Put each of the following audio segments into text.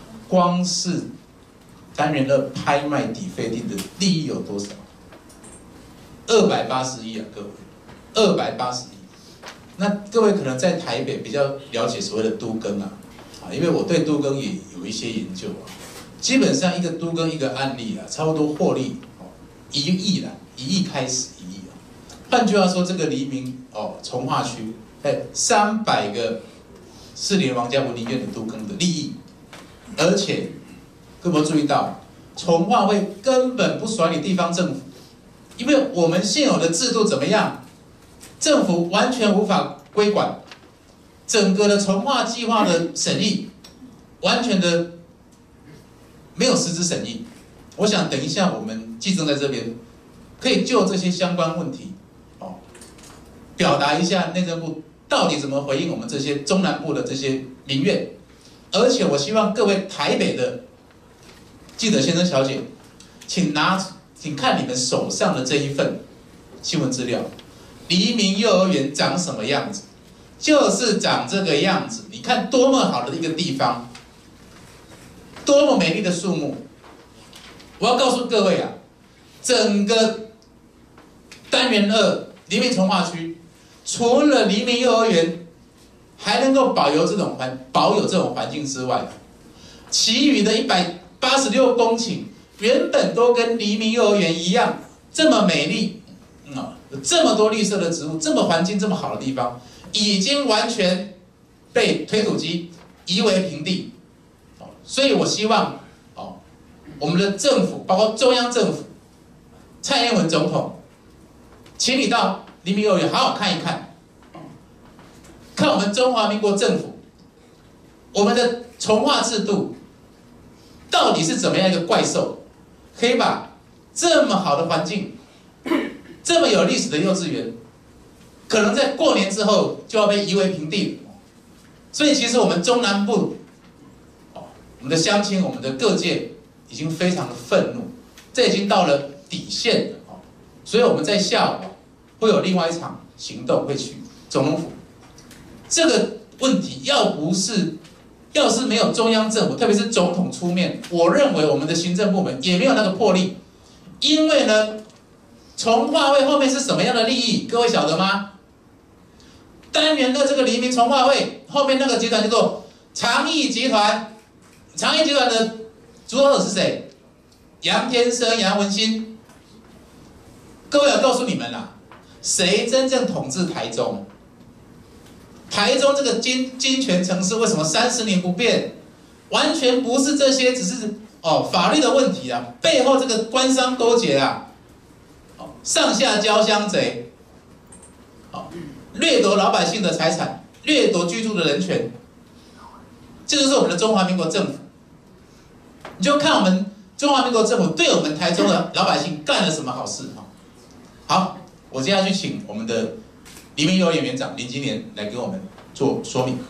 光是单元2拍卖抵费地的利益有多少？280亿啊，各位，280亿。那各位可能在台北比较了解所谓的都更啊，因为我对都更也有一些研究啊。基本上一个都更一个案例啊，差不多获利1亿啦，1亿开始1亿啊。换句话说，这个黎明从化区在300个士林王家文林苑的都更的利益，而且各位有没有注意到，从化会根本不甩你地方政府，因为我们现有的制度怎么样，政府完全无法规管，整个的从化计划的审议完全的没有实质审议。我想等一下我们技政在这边可以就这些相关问题表达一下内政部到底怎么回应我们这些中南部的这些民怨。而且我希望各位台北的记者先生小姐，请看你们手上的这一份新闻资料，黎明幼儿园长什么样子，就是长这个样子。你看多么好的一个地方，多么美丽的树木。我要告诉各位啊，整个单元2黎明从化区，除了黎明幼儿园还能够保有这种环境之外，其余的186公顷原本都跟黎明幼儿园一样这么美丽，有这么多绿色的植物，这么环境这么好的地方，已经完全被推土机夷为平地。所以我希望我们的政府，包括中央政府，蔡英文总统，请你到黎明幼儿园好好看一看，看我们中华民国政府，我们的从化制度到底是怎么样一个怪兽，可以把这么好的环境，这么有历史的幼稚园，可能在过年之后就要被夷为平地。所以其实我们中南部，我们的乡亲，我们的各界已经非常的愤怒，这已经到了底线了。所以我们在下午会有另外一场行动，会去总统府。这个问题要是没有中央政府，特别是总统出面，我认为我们的行政部门也没有那个魄力。因为呢，从化会后面是什么样的利益，各位晓得吗？单元的这个黎明从化会后面那个集团叫做长益集团，长益集团的主导者是谁？杨天生、杨文新。各位，我告诉你们啦，谁真正统治台中？台中这个金权城市为什么30年不变？完全不是这些，只是法律的问题啊，背后这个官商勾结啊，上下交相贼，掠夺老百姓的财产，掠夺居住的人权，这就是我们的中华民国政府。你就看我们中华民国政府对我们台中的老百姓干了什么好事。好，我接下去请我们的黎明幼儿园园长林金莲来给我们做说明。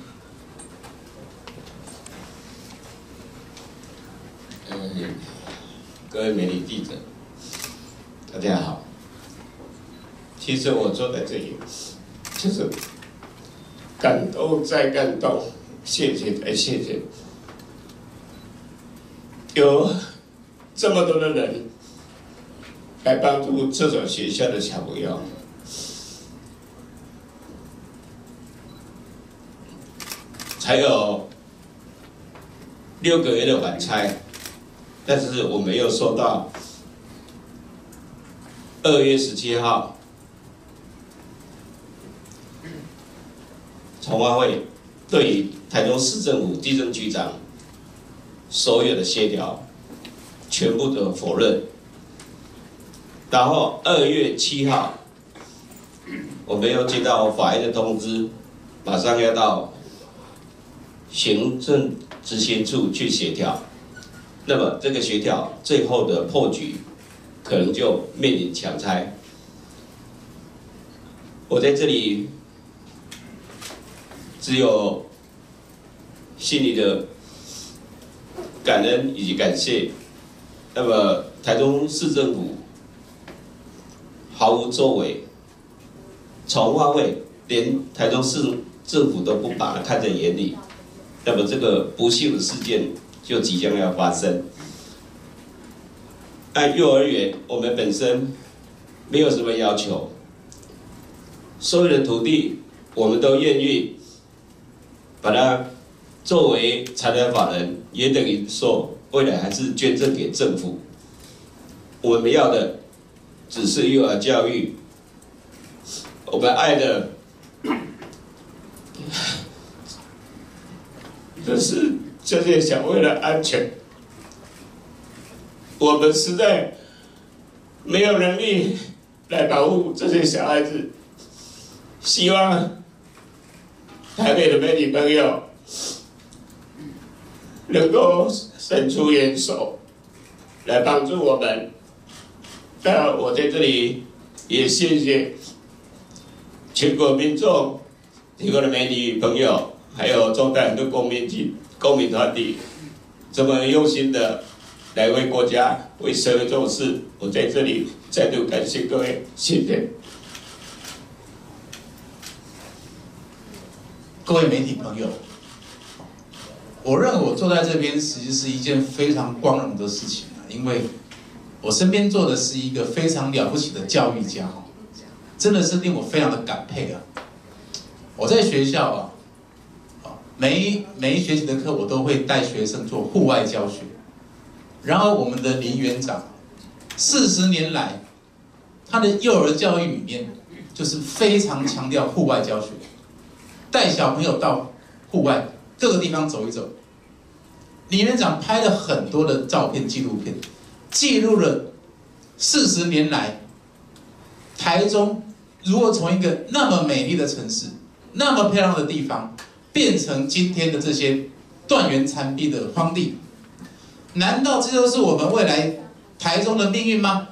各位媒体记者，大家好。其实我坐在这里，就是感动再感动，谢谢再谢谢。有这么多的人来帮助这所学校的小朋友。才有6个月的晚差，但是我们又收到2月17号从化会对于台中市政府地政局长所有的协调全部的否认，然后2月7号我们又接到法院的通知，马上要到行政执行处去协调，那么这个协调最后的破局，可能就面临强拆。我在这里只有心里的感恩以及感谢。那么台中市政府毫无作为，从化会连台中市政府都不把它看在眼里。那么这个不幸的事件就即将要发生。按幼儿园，我们本身没有什么要求，所有的土地我们都愿意把它作为财产法人，也等于说未来还是捐赠给政府。我们要的只是幼儿教育，我们爱的就是这些小孩的安全。我们实在没有能力来保护这些小孩子，希望台北的媒体朋友能够伸出援手来帮助我们。当然，我在这里也谢谢全国民众、全国的媒体朋友，还有中台很多公民团体，这么用心的来为国家、为社会做事。我在这里再度感谢各位，谢谢。 各位媒体朋友，我认为我坐在这边其实是一件非常光荣的事情啊，因为我身边坐的是一个非常了不起的教育家，真的是令我非常的感佩啊！我在学校每一学期的课我都会带学生做户外教学，然后我们的林园长40年来，他的幼儿教育里面就是非常强调户外教学，带小朋友到户外各个地方走一走。林园长拍了很多的照片、纪录片，记录了40年来台中如何从一个那么美丽的城市、那么漂亮的地方，变成今天的这些断垣残壁的荒地。难道这就是我们未来台中的命运吗？